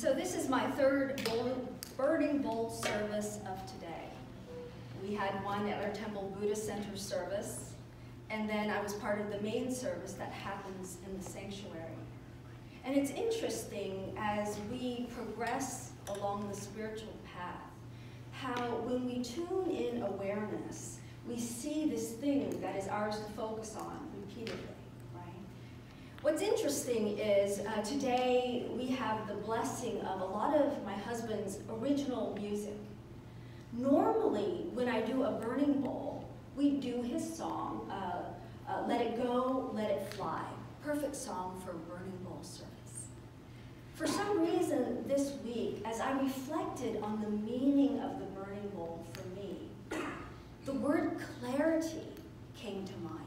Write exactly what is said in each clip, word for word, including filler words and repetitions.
So this is my third Burning Bowl service of today. We had one at our Temple Buddhist Center service, and then I was part of the main service that happens in the sanctuary. And it's interesting as we progress along the spiritual path, how when we tune in awareness, we see this thing that is ours to focus on repeatedly. What's interesting is uh, today we have the blessing of a lot of my husband's original music. Normally, when I do a burning bowl, we do his song, uh, uh, Let It Go, Let It Fly. Perfect song for a burning bowl service. For some reason this week, as I reflected on the meaning of the burning bowl for me, the word clarity came to mind.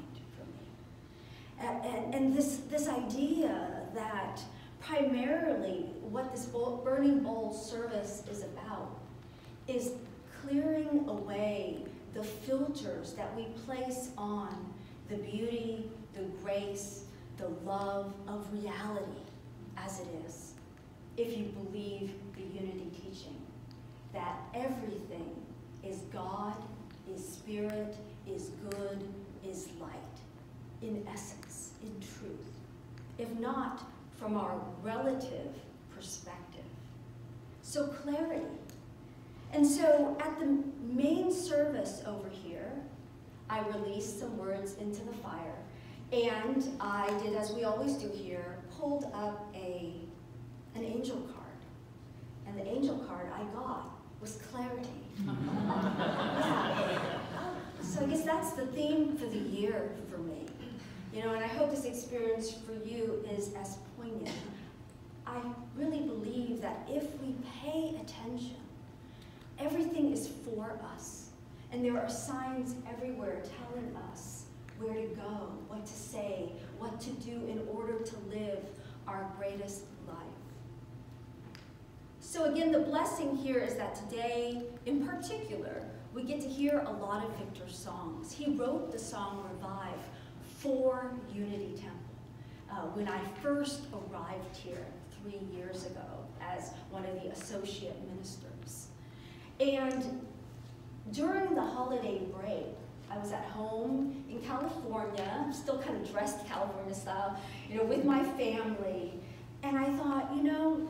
And, and, and this, this idea that primarily what this bowl, burning bowl service is about is clearing away the filters that we place on the beauty, the grace, the love of reality as it is. If you believe the unity teaching, that everything is God, is spirit, is good, is light. In essence, in truth, if not from our relative perspective. So clarity. And so at the main service over here, I released some words into the fire, and I did, as we always do here, pulled up a, an angel card. And the angel card I got was clarity. Yeah. So I guess that's the theme for the year for me. You know, and I hope this experience for you is as poignant. I really believe that if we pay attention, everything is for us. And there are signs everywhere telling us where to go, what to say, what to do in order to live our greatest life. So again, the blessing here is that today, in particular, we get to hear a lot of Victor's songs. He wrote the song Revive for Unity Temple uh, when I first arrived here three years ago as one of the associate ministers. And during the holiday break, I was at home in California, still kind of dressed California style, you know, with my family. And I thought, you know,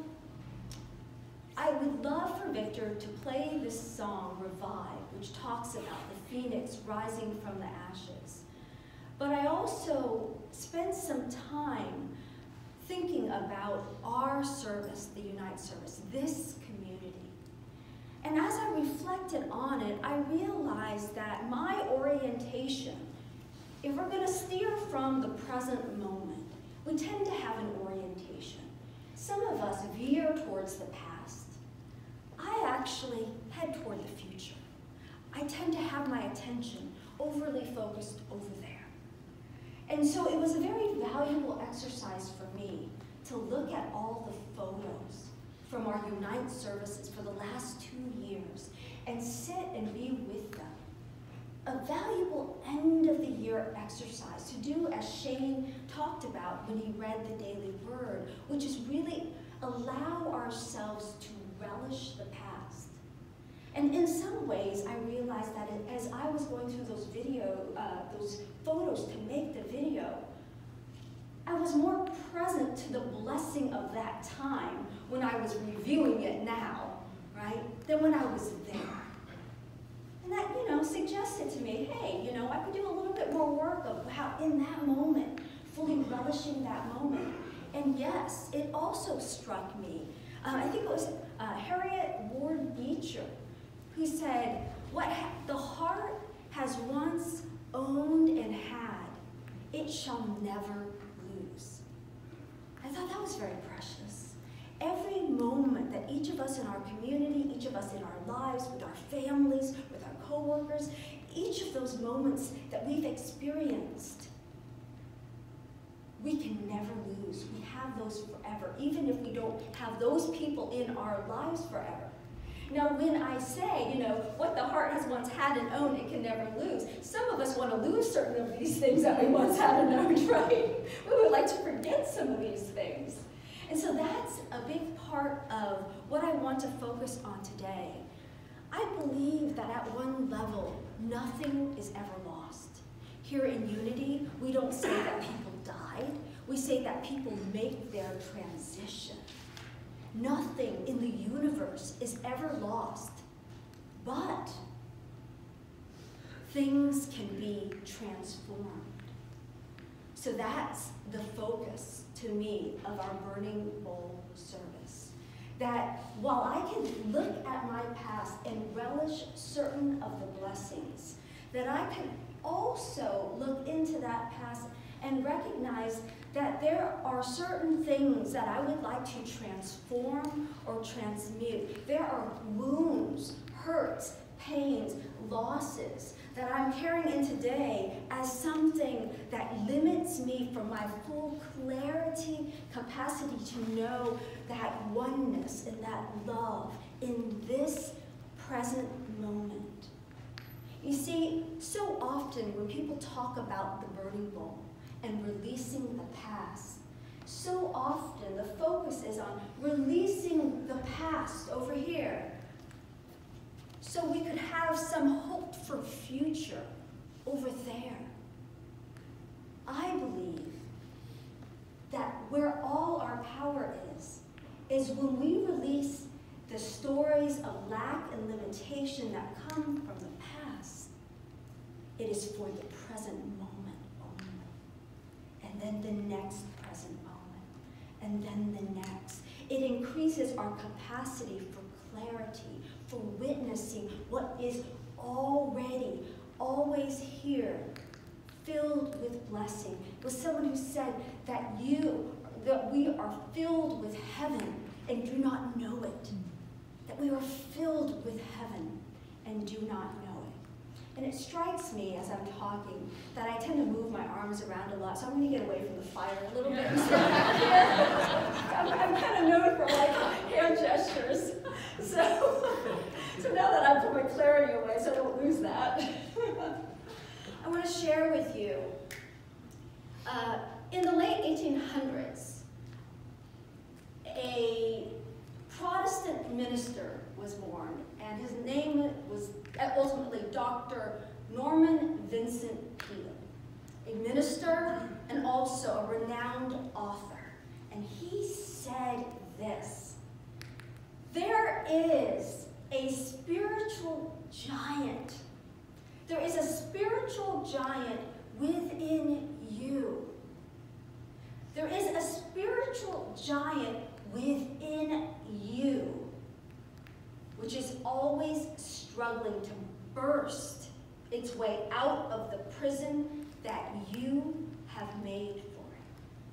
I would love for Victor to play this song, Revive, which talks about the phoenix rising from the ashes. But I also spent some time thinking about our service, the Unite service, this community. And as I reflected on it, I realized that my orientation, if we're going to steer from the present moment, we tend to have an orientation. Some of us veer towards the past. I actually head toward the future. I tend to have my attention overly focused over there. And so it was a very valuable exercise for me to look at all the photos from our Unite services for the last two years and sit and be with them. A valuable end of the year exercise to do as Shane talked about when he read the daily word, which is really allow ourselves to relish the past. And in some ways, I realized that as I was going through those video, uh, those photos to make the video, I was more present to the blessing of that time when I was reviewing it now, right, than when I was there. And that, you know, suggested to me, hey, you know, I could do a little bit more work of how in that moment, fully relishing that moment. And yes, it also struck me, uh, I think it was uh, Harriet Ward Beecher, who said, what ha the heart has once owned and had, it shall never lose. I thought that was very precious. Every moment that each of us in our community, each of us in our lives, with our families, with our coworkers, each of those moments that we've experienced, we can never lose. We have those forever, even if we don't have those people in our lives forever. Now, when I say, you know, what the heart has once had and owned, it can never lose. Some of us want to lose certain of these things that we once had and owned, right? We would like to forget some of these things. And so that's a big part of what I want to focus on today. I believe that at one level, nothing is ever lost. Here in Unity, we don't say that people died. We say that people make their transition. Nothing in the universe is ever lost, but things can be transformed. So that's the focus to me of our Burning Bowl service. That while I can look at my past and relish certain of the blessings, that I can also look into that past and recognize that there are certain things that I would like to transform or transmute. There are wounds, hurts, pains, losses that I'm carrying in today as something that limits me from my full clarity, capacity to know that oneness and that love in this present moment. You see, so often when people talk about the burning bowl and releasing the past, so often the focus is on releasing the past over here, so we could have some hope for future over there. I believe that where all our power is, is when we release the stories of lack and limitation that come from the past. It is for the present moment only. And then the next present moment. And then the next. It increases our capacity for clarity, for witnessing what is already, always here, filled with blessing. It was someone who said that you, that we are filled with heaven and do not know it. That we are filled with heaven and do not know it. And it strikes me as I'm talking that I tend to move my arms around a lot, so I'm going to get away from the fire a little bit. I'm, I'm kind of known for like hand gestures. So, so now that I've put my clarity away, so I don't lose that, I want to share with you, uh, in the late eighteen hundreds, a Protestant minister was born, and his name was ultimately Doctor Norman Vincent Peale, a minister and also a renowned author. And he said this: there is a spiritual giant. There is a spiritual giant within you. There is a spiritual giant within you, which is always struggling to burst its way out of the prison that you have made for it.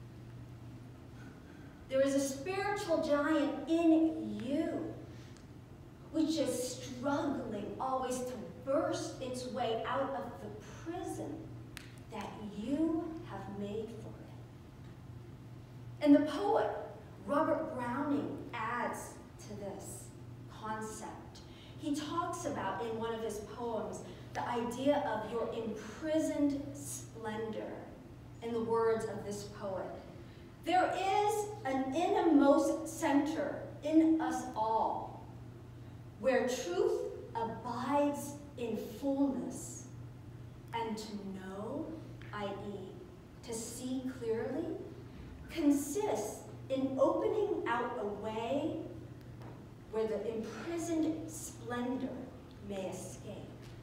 There is a spiritual giant in you, which is struggling always to burst its way out of the prison that you have made for it. And the poet Robert Browning adds to this concept. He talks about in one of his poems the idea of your imprisoned splendor. In the words of this poet, there is an innermost center in us all where truth abides in fullness, and to know, that is, to see clearly, consists in opening out a way where the imprisoned splendor may escape.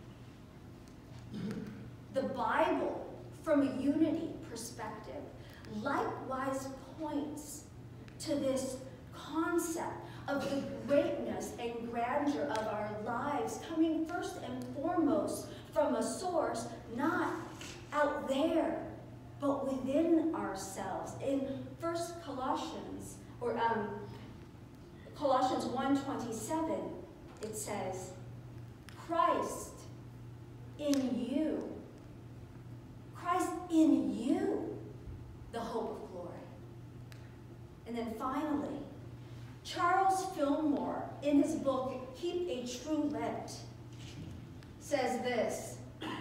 The Bible, from a unity perspective, likewise points to this concept of the greatness and grandeur of our lives coming first and foremost from a source not out there, but within ourselves. In First Colossians, or um, Colossians one twenty-seven, it says, Christ in you, Christ in you, the hope of glory. And then finally, Charles Fillmore, in his book, Keep a True Lent, says this: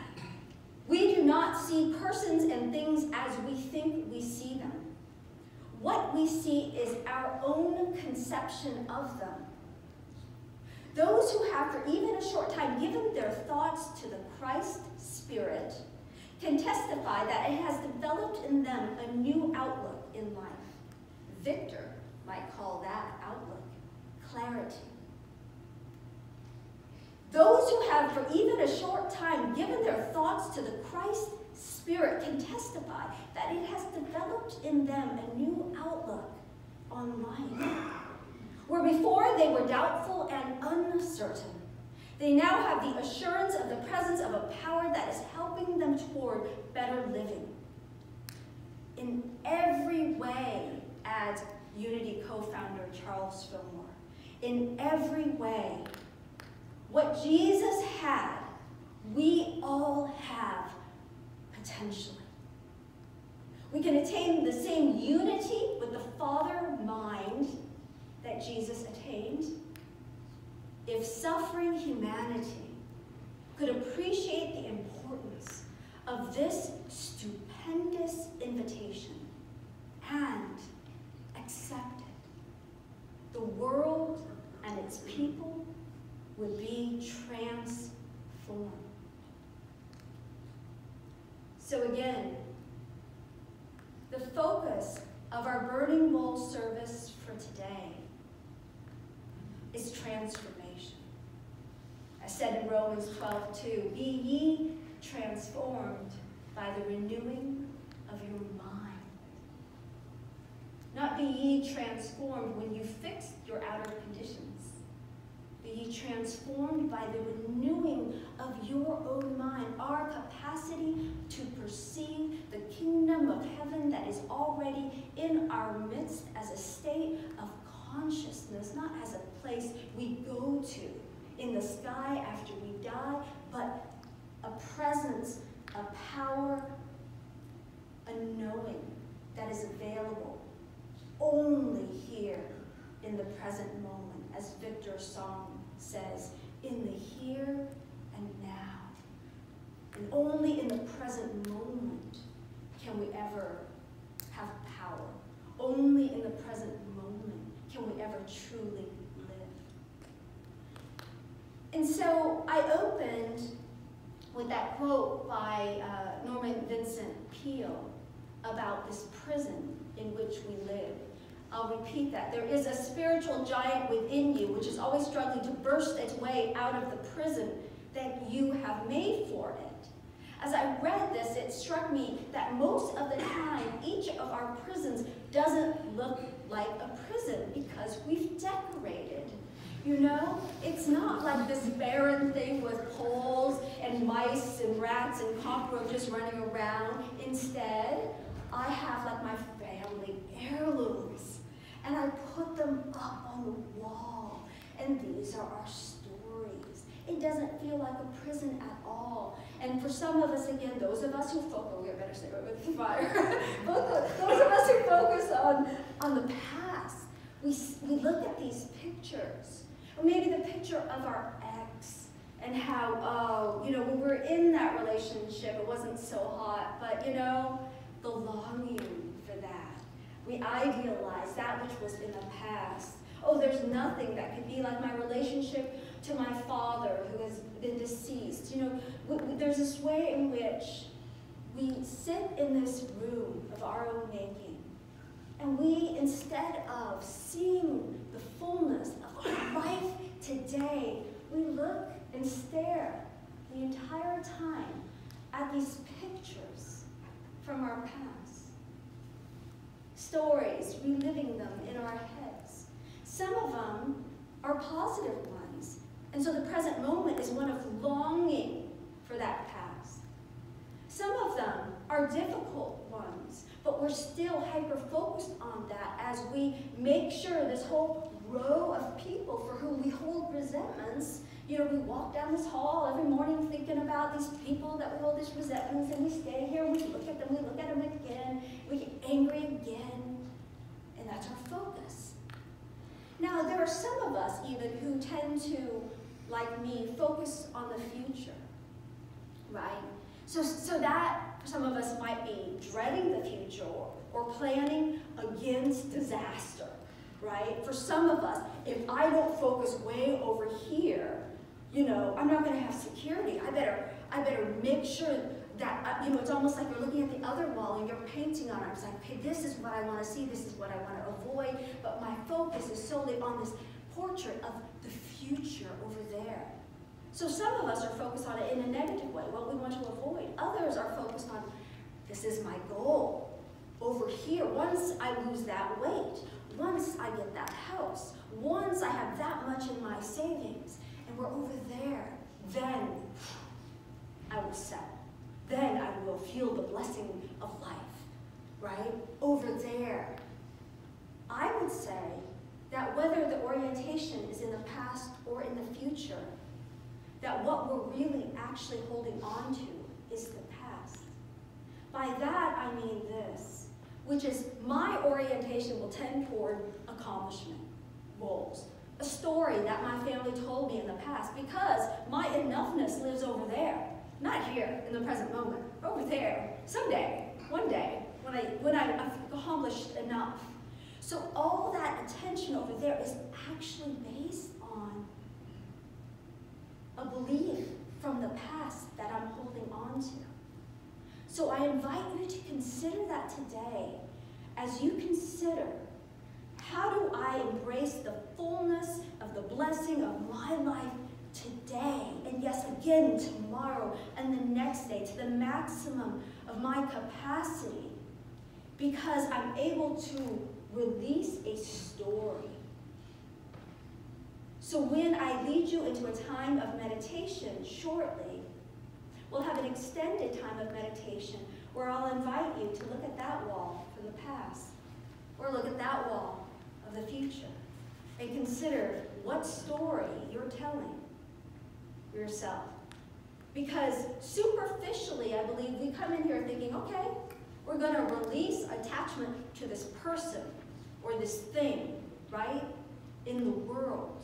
we do not see persons and things as we think we see them. what we see is our own conception of them. Those who have for even a short time given their thoughts to the Christ Spirit can testify that it has developed in them a new outlook in life. Victor might call that outlook clarity. Those who have for even a short time given their thoughts to the Christ Spirit can testify that it has developed in them a new outlook on life. Where before they were doubtful and uncertain, they now have the assurance of the presence of a power that is helping them toward better living. In every way, adds Unity co-founder Charles Fillmore, in every way, what Jesus had, we all have potentially. We can attain the same unity with the Father mind that Jesus attained if suffering humanity could appreciate the importance of this stupendous invitation and accept it. The world and its people would be transformed. So again, the focus of our Burning Bowl service for today is transformation. As said in Romans twelve two, be ye transformed by the renewing of your mind. Not be ye transformed when you fix your outer conditions. Be ye transformed by the renewing of your own mind, our capacity to perceive the kingdom of heaven that is already in our midst as a state of consciousness, not as a place we go to in the sky after we die, but a presence, a power, a knowing that is available only here in the present moment, as Victor's song says, in the here and now. And only in the present moment can we ever have power. Only in the present moment can we ever truly live. And so I opened with that quote by uh, Norman Vincent Peale about this prison in which we live. I'll repeat that. There is a spiritual giant within you which is always struggling to burst its way out of the prison that you have made for it. As I read this, it struck me that most of the time, each of our prisons doesn't look like a prison because we've decorated. You know, it's not like this barren thing with holes and mice and rats and cockroaches running around. Instead, I have like my family heirlooms, and I put them up on the wall, and these are our stories. It doesn't feel like a prison at all. And for some of us, again, those of us who focus, oh, we better stay with the fire. Those of us who focus on, on the past, we, we look at these pictures, or maybe the picture of our ex, and how, oh, you know, when we were in that relationship, it wasn't so hot, but, you know, the longing for that. We idealize that which was in the past. Oh, there's nothing that could be like my relationship to my father who has been deceased. You know, we, we, there's this way in which we sit in this room of our own making, and we, instead of seeing the fullness of our life today, we look and stare the entire time at these pictures from our past. Stories, reliving them in our heads. Some of them are positive ones, and so the present moment is one of longing for that past. Some of them are difficult ones, but we're still hyper-focused on that as we make sure this whole row of people for whom we hold resentments, you know, we walk down this hall every morning thinking about these people that we hold these resentments, and we stay here, we look at them, we look at them again, we get angry again, and that's our focus. Now, there are some of us even who tend to, like me, focus on the future, right? So, so that, for some of us, might be dreading the future, or, or planning against disaster, right? For some of us, if I don't focus way over here, you know, I'm not going to have security. I better, I better make sure that, uh, you know, it's almost like you're looking at the other wall and you're painting on it. It's like, okay, this is what I want to see, this is what I want to avoid, but my focus is solely on this portrait of the future over there. So some of us are focused on it in a negative way, what we want to avoid. Others are focused on, this is my goal. Over here, once I lose that weight, once I get that house, once I have that much in my savings, and we're over there, then I will settle. Then I will feel the blessing of life, right? Over there. I would say that whether the orientation is in the past or in the future, that what we're really actually holding on to is the past. By that I mean this, which is my orientation will tend toward accomplishment, goals, a story that my family told me in the past, because my enoughness lives over there, not here in the present moment, over there, someday, one day, when I when I've accomplished enough. So all that attention over there is actually based on a belief from the past that I'm holding on to. So I invite you to consider that today as you consider, how do I embrace the fullness of the blessing of my life today, and yes, again tomorrow, and the next day, to the maximum of my capacity, because I'm able to release a story. So when I lead you into a time of meditation shortly, we'll have an extended time of meditation where I'll invite you to look at that wall for the past, or look at that wall of the future, and consider what story you're telling yourself. Because superficially, I believe, we come in here thinking, okay, we're going to release attachment to this person or this thing, right, in the world.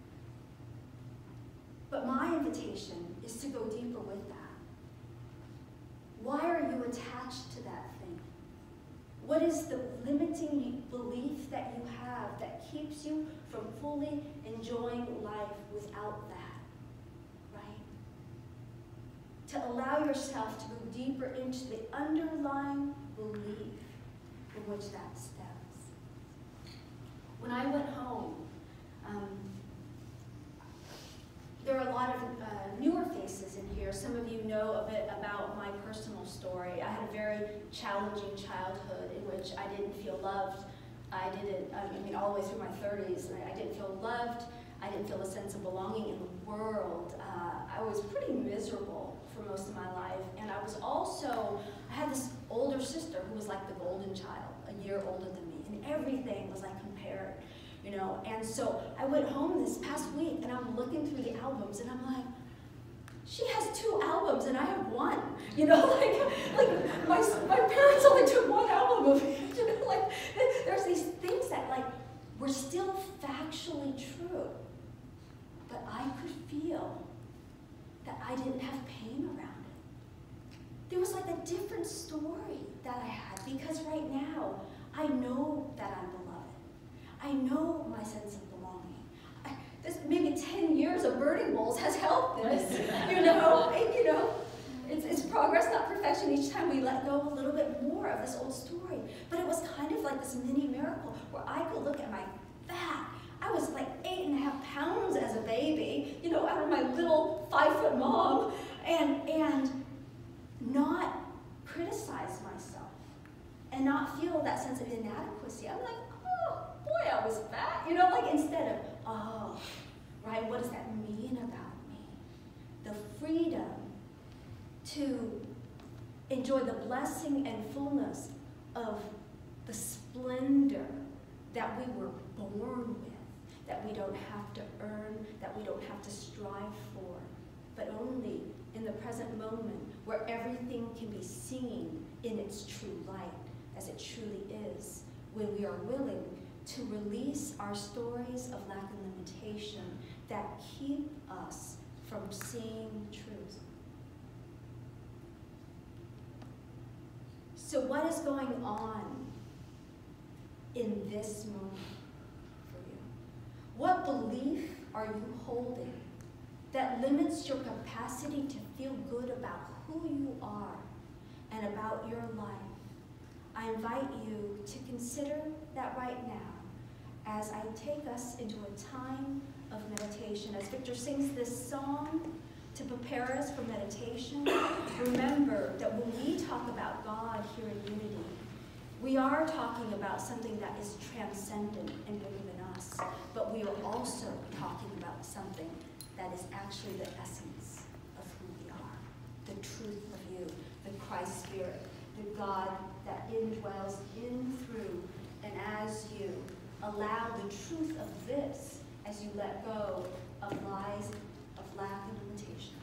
But my invitation is to go deeper with that. Why are you attached to that thing? What is the limiting belief that you have that keeps you from fully enjoying life without that, right? To allow yourself to go deeper into the underlying belief from which that stems. When I went home, um, there are a lot of uh, newer faces in here. Some of you know a bit about my personal story. I had a very challenging childhood in which I didn't feel loved. I didn't, I mean, all the way through my thirties, I didn't feel loved. I didn't feel a sense of belonging in the world. Uh, I was pretty miserable for most of my life. And I was also, I had this older sister who was like the golden child, a year older than me. And everything was like compared. You know, and so I went home this past week and I'm looking through the albums and I'm like, she has two albums and I have one. You know, like, like my, my parents only took one album of me. You know, like, there's these things that like were still factually true, but I could feel that I didn't have pain around it. There was like a different story that I had, because right now I know that I'm beloved. I know my sense of belonging. I, this maybe ten years of burning bowls has helped this. You know, and, you know, it's, it's progress, not perfection. Each time we let go a little bit more of this old story. But it was kind of like this mini miracle where I could look at my fat. I was like eight and a half pounds as a baby, you know, out of my little five foot mom, and and not criticize myself and not feel that sense of inadequacy. I'm like, boy, I was fat, you know, like instead of, oh, right, what does that mean about me? The freedom to enjoy the blessing and fullness of the splendor that we were born with, that we don't have to earn, that we don't have to strive for, but only in the present moment where everything can be seen in its true light, as it truly is, when we are willing to release our stories of lack and limitation that keep us from seeing truth. So what is going on in this moment for you? What belief are you holding that limits your capacity to feel good about who you are and about your life? I invite you to consider that right now as I take us into a time of meditation. As Victor sings this song to prepare us for meditation, remember that when we talk about God here in Unity, we are talking about something that is transcendent and bigger than us, but we are also talking about something that is actually the essence of who we are, the truth of you, the Christ Spirit, the God that indwells in, through, and as you allow the truth of this, as you let go of lies, of lack and limitation.